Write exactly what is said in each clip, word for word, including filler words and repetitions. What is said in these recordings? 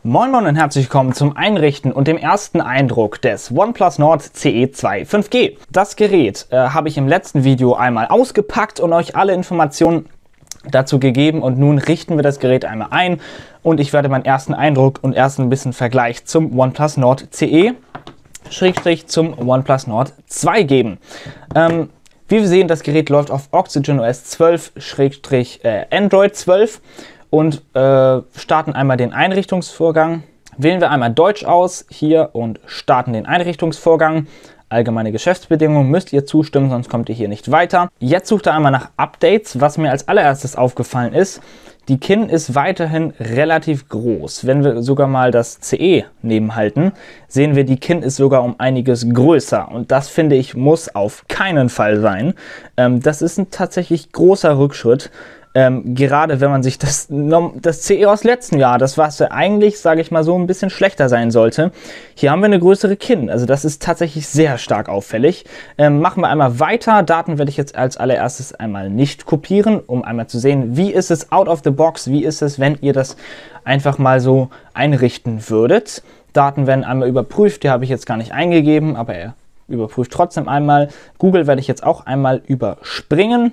Moin Moin und herzlich willkommen zum Einrichten und dem ersten Eindruck des OnePlus Nord C E zwei fünf G. Das Gerät äh, habe ich im letzten Video einmal ausgepackt und euch alle Informationen dazu gegeben, und nun richten wir das Gerät einmal ein und ich werde meinen ersten Eindruck und erst ein bisschen Vergleich zum OnePlus Nord C E Schrägstrich zum OnePlus Nord zwei geben. Ähm, wie wir sehen, das Gerät läuft auf Oxygen O S zwölf Schrägstrich äh, Android zwölf. Und äh, starten einmal den Einrichtungsvorgang. Wählen wir einmal Deutsch aus hier und starten den Einrichtungsvorgang. Allgemeine Geschäftsbedingungen müsst ihr zustimmen, sonst kommt ihr hier nicht weiter. Jetzt sucht er einmal nach Updates. Was mir als allererstes aufgefallen ist, die K I N ist weiterhin relativ groß. Wenn wir sogar mal das C E nebenhalten, sehen wir, die K I N ist sogar um einiges größer. Und das, finde ich, muss auf keinen Fall sein. Ähm, das ist ein tatsächlich großer Rückschritt. Ähm, gerade wenn man sich das, das C E aus letzten Jahr, das was eigentlich, sage ich mal so, ein bisschen schlechter sein sollte. Hier haben wir eine größere K I N, also das ist tatsächlich sehr stark auffällig. Ähm, machen wir einmal weiter. Daten werde ich jetzt als allererstes einmal nicht kopieren, um einmal zu sehen, wie ist es out of the box, wie ist es, wenn ihr das einfach mal so einrichten würdet. Daten werden einmal überprüft, die habe ich jetzt gar nicht eingegeben, aber er überprüft trotzdem einmal. Google werde ich jetzt auch einmal überspringen.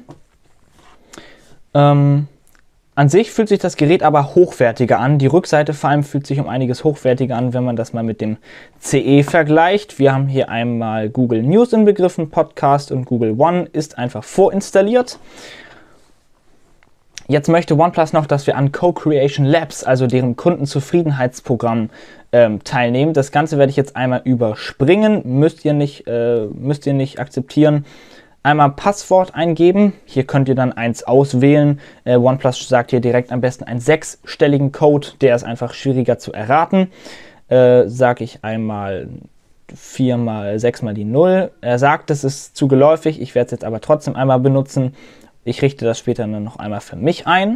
Ähm, an sich fühlt sich das Gerät aber hochwertiger an. Die Rückseite vor allem fühlt sich um einiges hochwertiger an, wenn man das mal mit dem C E vergleicht. Wir haben hier einmal Google News inbegriffen, Podcast und Google One ist einfach vorinstalliert. Jetzt möchte OnePlus noch, dass wir an Co-Creation Labs, also deren Kundenzufriedenheitsprogramm, ähm, teilnehmen. Das Ganze werde ich jetzt einmal überspringen, müsst ihr nicht, äh, müsst ihr nicht akzeptieren. Einmal Passwort eingeben, hier könnt ihr dann eins auswählen. Äh, OnePlus sagt hier direkt am besten einen sechsstelligen Code, der ist einfach schwieriger zu erraten. Äh, sage ich einmal vier mal sechs mal die null. Er sagt, das ist zu geläufig, ich werde es jetzt aber trotzdem einmal benutzen. Ich richte das später dann noch einmal für mich ein.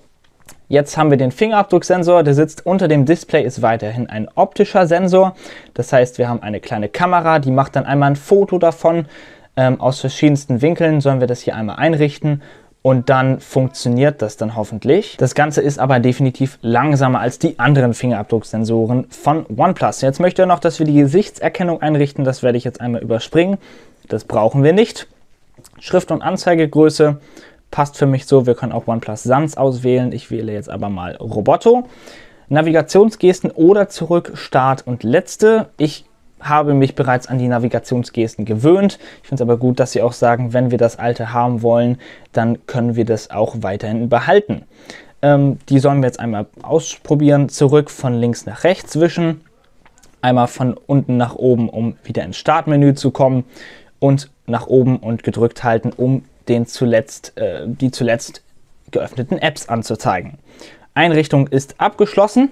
Jetzt haben wir den Fingerabdrucksensor, der sitzt unter dem Display, ist weiterhin ein optischer Sensor. Das heißt, wir haben eine kleine Kamera, die macht dann einmal ein Foto davon. Ähm, aus verschiedensten Winkeln sollen wir das hier einmal einrichten und dann funktioniert das dann hoffentlich. Das Ganze ist aber definitiv langsamer als die anderen Fingerabdrucksensoren von OnePlus. Jetzt möchte er noch, dass wir die Gesichtserkennung einrichten. Das werde ich jetzt einmal überspringen. Das brauchen wir nicht. Schrift- und Anzeigegröße passt für mich so. Wir können auch OnePlus Sans auswählen. Ich wähle jetzt aber mal Roboto. Navigationsgesten oder zurück, Start und letzte. Ich habe mich bereits an die Navigationsgesten gewöhnt. Ich finde es aber gut, dass sie auch sagen, wenn wir das alte haben wollen, dann können wir das auch weiterhin behalten. Ähm, die sollen wir jetzt einmal ausprobieren. Zurück von links nach rechts wischen. Einmal von unten nach oben, um wieder ins Startmenü zu kommen. Und nach oben und gedrückt halten, um den zuletzt, äh, die zuletzt geöffneten Apps anzuzeigen. Einrichtung ist abgeschlossen.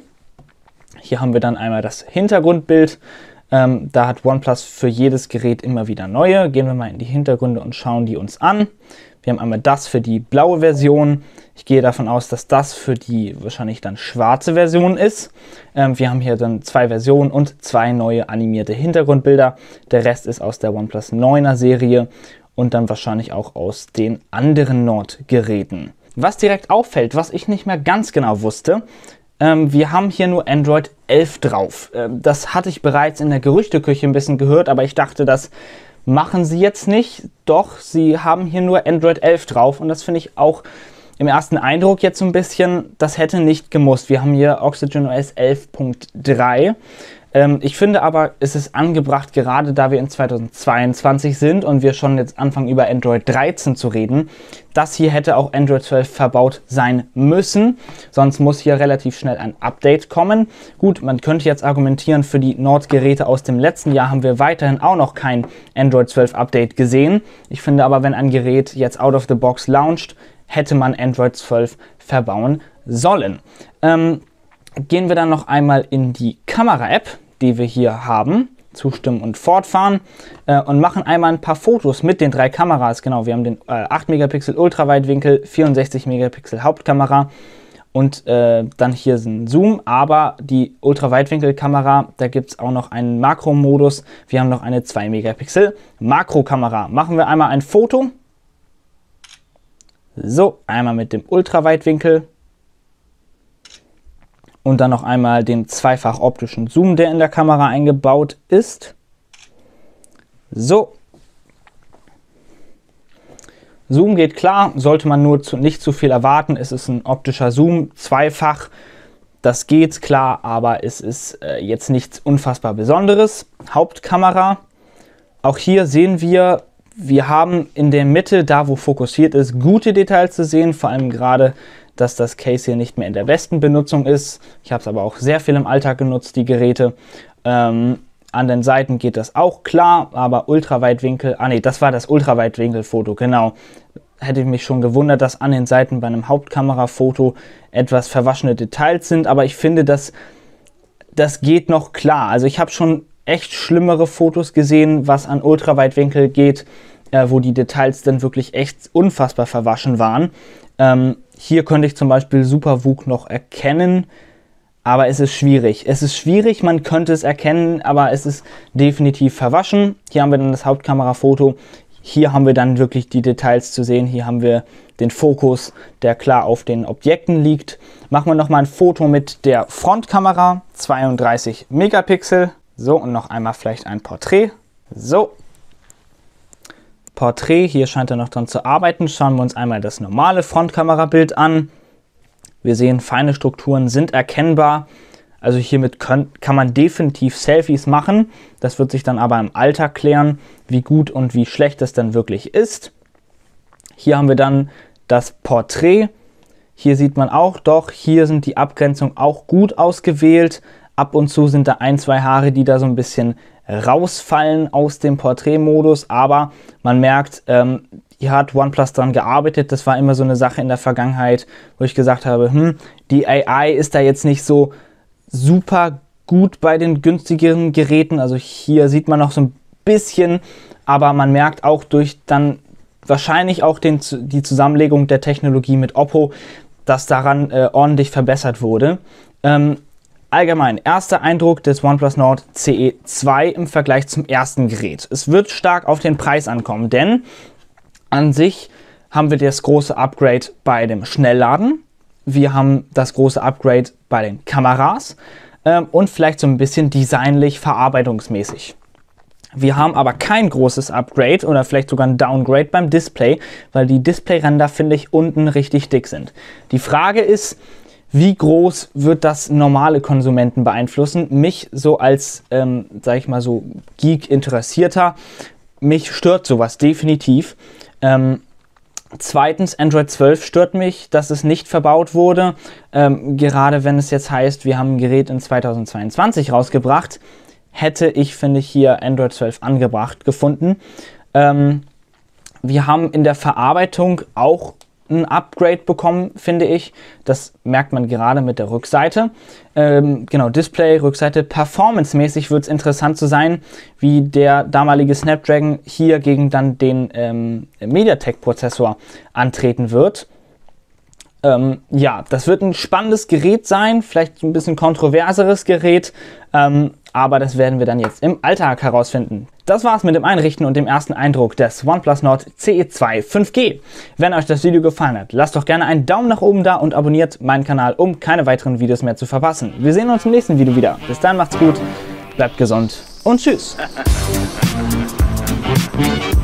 Hier haben wir dann einmal das Hintergrundbild. Ähm, da hat OnePlus für jedes Gerät immer wieder neue. Gehen wir mal in die Hintergründe und schauen die uns an. Wir haben einmal das für die blaue Version. Ich gehe davon aus, dass das für die wahrscheinlich dann schwarze Version ist. Ähm, wir haben hier dann zwei Versionen und zwei neue animierte Hintergrundbilder. Der Rest ist aus der OnePlus neuner Serie und dann wahrscheinlich auch aus den anderen Nord-Geräten. Was direkt auffällt, was ich nicht mehr ganz genau wusste, Ähm, wir haben hier nur Android elf drauf. Ähm, das hatte ich bereits in der Gerüchteküche ein bisschen gehört, aber ich dachte, das machen sie jetzt nicht. Doch, sie haben hier nur Android elf drauf und das finde ich auch im ersten Eindruck jetzt so ein bisschen, das hätte nicht gemusst. Wir haben hier Oxygen O S elf Punkt drei. Ähm, ich finde aber, es ist angebracht, gerade da wir in zweitausendzweiundzwanzig sind und wir schon jetzt anfangen über Android dreizehn zu reden, das hier hätte auch Android zwölf verbaut sein müssen, sonst muss hier relativ schnell ein Update kommen. Gut, man könnte jetzt argumentieren, für die Nord-Geräte aus dem letzten Jahr haben wir weiterhin auch noch kein Android zwölf Update gesehen. Ich finde aber, wenn ein Gerät jetzt out of the box launcht, hätte man Android zwölf verbauen sollen. Ähm, Gehen wir dann noch einmal in die Kamera-App, die wir hier haben, zustimmen und fortfahren äh, und machen einmal ein paar Fotos mit den drei Kameras. Genau, wir haben den äh, acht Megapixel Ultraweitwinkel, vierundsechzig Megapixel Hauptkamera und äh, dann hier sind Zoom, aber die Ultraweitwinkelkamera, da gibt es auch noch einen Makromodus. Wir haben noch eine zwei Megapixel Makrokamera. Machen wir einmal ein Foto. So, einmal mit dem Ultraweitwinkel. und dann noch einmal den zweifach optischen Zoom, der in der Kamera eingebaut ist. So. Zoom geht klar, sollte man nur zu, nicht zu viel erwarten. Es ist ein optischer Zoom, zweifach. Das geht klar, aber es ist äh, jetzt nichts unfassbar Besonderes. Hauptkamera. Auch hier sehen wir, wir haben in der Mitte, da wo fokussiert ist, gute Details zu sehen. Vor allem gerade, dass das Case hier nicht mehr in der besten Benutzung ist. Ich habe es aber auch sehr viel im Alltag genutzt, die Geräte. Ähm, An den Seiten geht das auch klar, aber Ultraweitwinkel, ah ne, das war das Ultraweitwinkelfoto, genau. Hätte ich mich schon gewundert, dass an den Seiten bei einem Hauptkamerafoto etwas verwaschene Details sind, aber ich finde, dass das geht noch klar. Also ich habe schon echt schlimmere Fotos gesehen, was an Ultraweitwinkel geht, äh, wo die Details dann wirklich echt unfassbar verwaschen waren. Ähm, hier könnte ich zum Beispiel SuperVOOC noch erkennen, aber es ist schwierig. Es ist schwierig, man könnte es erkennen, aber es ist definitiv verwaschen. Hier haben wir dann das Hauptkamerafoto. Hier haben wir dann wirklich die Details zu sehen. Hier haben wir den Fokus, der klar auf den Objekten liegt. Machen wir nochmal ein Foto mit der Frontkamera, zweiunddreißig Megapixel. So, und noch einmal vielleicht ein Porträt. So. Porträt, hier scheint er noch dran zu arbeiten. Schauen wir uns einmal das normale Frontkamerabild an. Wir sehen, feine Strukturen sind erkennbar. Also hiermit können, kann man definitiv Selfies machen. Das wird sich dann aber im Alltag klären, wie gut und wie schlecht es dann wirklich ist. Hier haben wir dann das Porträt. Hier sieht man auch, doch, hier sind die Abgrenzungen auch gut ausgewählt. Ab und zu sind da ein, zwei Haare, die da so ein bisschen rausfallen aus dem Porträtmodus. Aber man merkt, ähm, hier hat OnePlus dran gearbeitet. Das war immer so eine Sache in der Vergangenheit, wo ich gesagt habe, hm, die A I ist da jetzt nicht so super gut bei den günstigeren Geräten. Also hier sieht man noch so ein bisschen, aber man merkt auch durch dann wahrscheinlich auch den, die Zusammenlegung der Technologie mit Oppo, dass daran äh, ordentlich verbessert wurde. Ähm, allgemein, erster Eindruck des OnePlus Nord C E zwei im Vergleich zum ersten Gerät. Es wird stark auf den Preis ankommen, denn an sich haben wir das große Upgrade bei dem Schnellladen. Wir haben das große Upgrade bei den Kameras ähm, und vielleicht so ein bisschen designlich, verarbeitungsmäßig. Wir haben aber kein großes Upgrade oder vielleicht sogar ein Downgrade beim Display, weil die Displayränder, finde ich, unten richtig dick sind. Die Frage ist, wie groß wird das normale Konsumenten beeinflussen? Mich so als, ähm, sag ich mal so, Geek-Interessierter, mich stört sowas definitiv. Ähm, Zweitens, Android zwölf stört mich, dass es nicht verbaut wurde. Ähm, gerade wenn es jetzt heißt, wir haben ein Gerät in zweitausendzweiundzwanzig rausgebracht, hätte ich, finde ich, hier Android zwölf angebracht gefunden. Ähm, wir haben in der Verarbeitung auch ein Upgrade bekommen, finde ich. Das merkt man gerade mit der Rückseite. Ähm, genau, Display, Rückseite. Performance-mäßig wird es interessant zu sein, wie der damalige Snapdragon hier gegen dann den ähm, MediaTek-Prozessor antreten wird. Ähm, ja, das wird ein spannendes Gerät sein, vielleicht ein bisschen kontroverseres Gerät, ähm, aber das werden wir dann jetzt im Alltag herausfinden. Das war's mit dem Einrichten und dem ersten Eindruck des OnePlus Nord C E zwei fünf G. Wenn euch das Video gefallen hat, lasst doch gerne einen Daumen nach oben da und abonniert meinen Kanal, um keine weiteren Videos mehr zu verpassen. Wir sehen uns im nächsten Video wieder. Bis dann, macht's gut, bleibt gesund und tschüss.